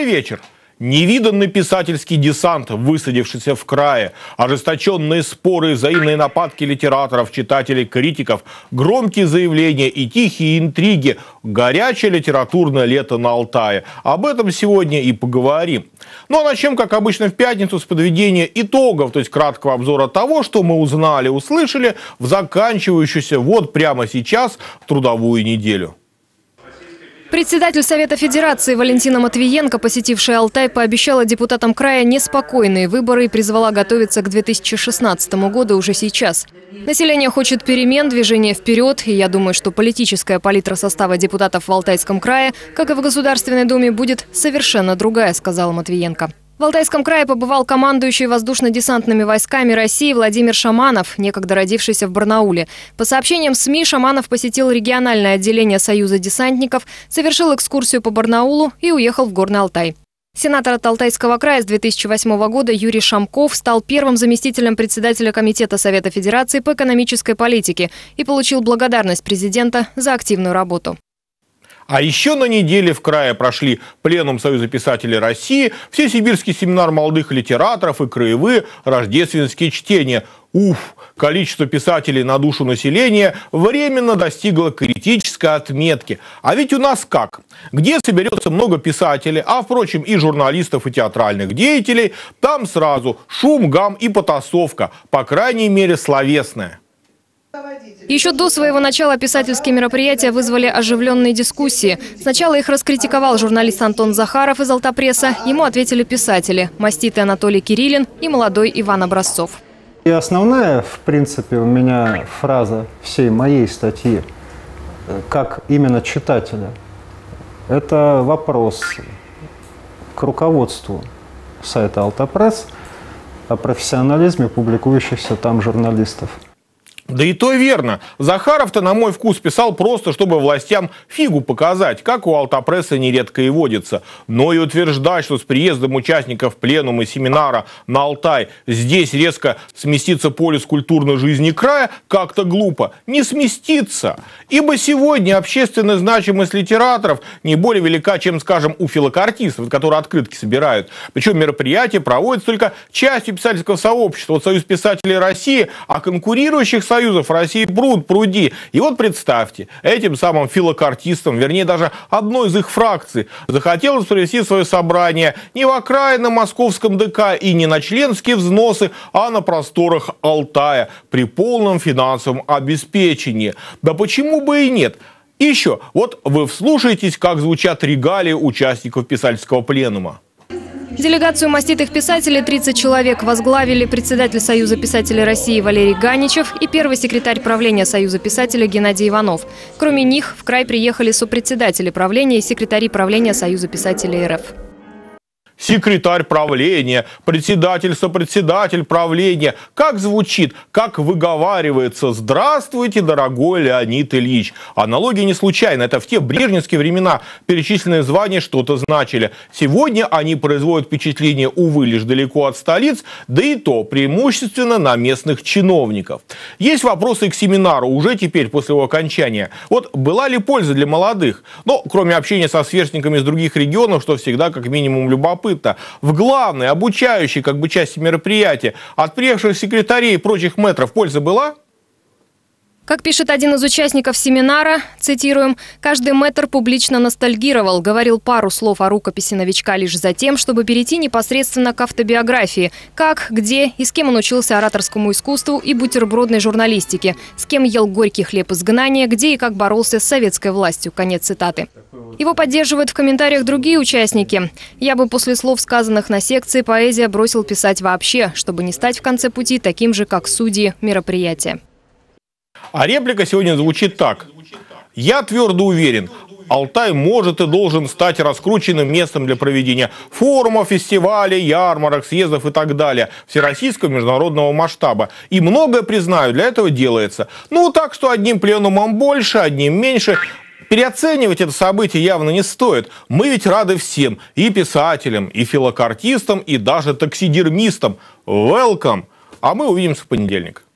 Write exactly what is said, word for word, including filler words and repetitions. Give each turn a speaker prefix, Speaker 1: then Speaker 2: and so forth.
Speaker 1: вечер. Невиданный писательский десант, высадившийся в крае, ожесточенные споры, взаимные нападки литераторов, читателей, критиков, громкие заявления и тихие интриги, горячее литературное лето на Алтае. Об этом сегодня и поговорим. Ну а начнем, как обычно, в пятницу с подведения итогов, то есть краткого обзора того, что мы узнали, услышали в заканчивающуюся вот прямо сейчас трудовую неделю.
Speaker 2: Председатель Совета Федерации Валентина Матвиенко, посетившая Алтай, пообещала депутатам края неспокойные выборы и призвала готовиться к две тысячи шестнадцатому году уже сейчас. Население хочет перемен, движения вперед, и я думаю, что политическая палитра состава депутатов в Алтайском крае, как и в Государственной Думе, будет совершенно другая, сказала Матвиенко. В Алтайском крае побывал командующий воздушно-десантными войсками России Владимир Шаманов, некогда родившийся в Барнауле. По сообщениям СМИ, Шаманов посетил региональное отделение Союза десантников, совершил экскурсию по Барнаулу и уехал в Горный Алтай. Сенатор от Алтайского края с две тысячи восьмого года Юрий Шамков стал первым заместителем председателя Комитета Совета Федерации по экономической политике и получил благодарность президента за активную работу.
Speaker 1: А еще на неделе в крае прошли Пленум Союза писателей России, Всесибирский семинар молодых литераторов и краевые рождественские чтения. Уф, количество писателей на душу населения временно достигло критической отметки. А ведь у нас как? Где соберется много писателей, а, впрочем, и журналистов, и театральных деятелей, там сразу шум, гам и потасовка, по крайней мере, словесная.
Speaker 2: Еще до своего начала писательские мероприятия вызвали оживленные дискуссии. Сначала их раскритиковал журналист Антон Захаров из Алтапресса. Ему ответили писатели – маститый Анатолий Кириллин и молодой Иван Образцов.
Speaker 3: И основная, в принципе, у меня фраза всей моей статьи, как именно читателя, это вопрос к руководству сайта Алтапресс о профессионализме публикующихся там журналистов.
Speaker 1: Да и то верно. Захаров-то, на мой вкус, писал просто, чтобы властям фигу показать, как у Алтапресса нередко и водится. Но и утверждать, что с приездом участников пленума и семинара на Алтай здесь резко сместится полюс культурной жизни края, как-то глупо. Не сместится. Ибо сегодня общественная значимость литераторов не более велика, чем, скажем, у филокартистов, которые открытки собирают. Причем мероприятие проводится только частью писательского сообщества. Вот Союз писателей России, а конкурирующих союзов Союзов России пруд пруди. И вот представьте, этим самым филокартистам, вернее даже одной из их фракций, захотелось провести свое собрание не в окраинном московском ДК и не на членские взносы, а на просторах Алтая при полном финансовом обеспечении. Да почему бы и нет? И еще, вот вы вслушаетесь, как звучат регалии участников писательского пленума.
Speaker 2: Делегацию маститых писателей тридцать человек возглавили председатель Союза писателей России Валерий Ганичев и первый секретарь правления Союза писателей Геннадий Иванов. Кроме них в край приехали сопредседатели правления и секретари правления Союза писателей РФ.
Speaker 1: Секретарь правления, председатель, сопредседатель правления. Как звучит, как выговаривается: «Здравствуйте, дорогой Леонид Ильич». Аналогия не случайна. Это в те брежневские времена перечисленные звания что-то значили. Сегодня они производят впечатление, увы, лишь далеко от столиц, да и то преимущественно на местных чиновников. Есть вопросы и к семинару уже теперь, после его окончания. Вот была ли польза для молодых? Ну, кроме общения со сверстниками из других регионов, что всегда как минимум любопытно. В главной, обучающей как бы части мероприятия от приехавших секретарей и прочих мэтров польза была?
Speaker 2: Как пишет один из участников семинара, цитируем, «Каждый мэтр публично ностальгировал, говорил пару слов о рукописи новичка лишь за тем, чтобы перейти непосредственно к автобиографии. Как, где и с кем он учился ораторскому искусству и бутербродной журналистике, с кем ел горький хлеб изгнания, где и как боролся с советской властью». Конец цитаты. Его поддерживают в комментариях другие участники. «Я бы после слов, сказанных на секции, поэзия бросил писать вообще, чтобы не стать в конце пути таким же, как судьи мероприятия».
Speaker 1: А реплика сегодня звучит так. «Я твердо уверен, Алтай может и должен стать раскрученным местом для проведения форумов, фестивалей, ярмарок, съездов и так далее всероссийского международного масштаба. И многое, признаю, для этого делается. Ну, так что одним пленумом больше, одним меньше». Переоценивать это событие явно не стоит. Мы ведь рады всем. И писателям, и филокартистам, и даже таксидермистам. Welcome! А мы увидимся в понедельник.